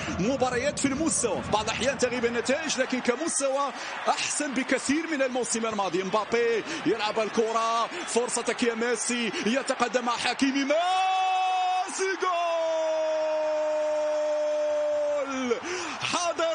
مباريات في المستوى، بعض الأحيان تغيب النتائج لكن كمستوى أحسن بكثير من الموسم الماضي. مبابي يلعب الكرة، فرصتك يا ميسي، يتقدم مع حكيمي، ميسي جول! حدث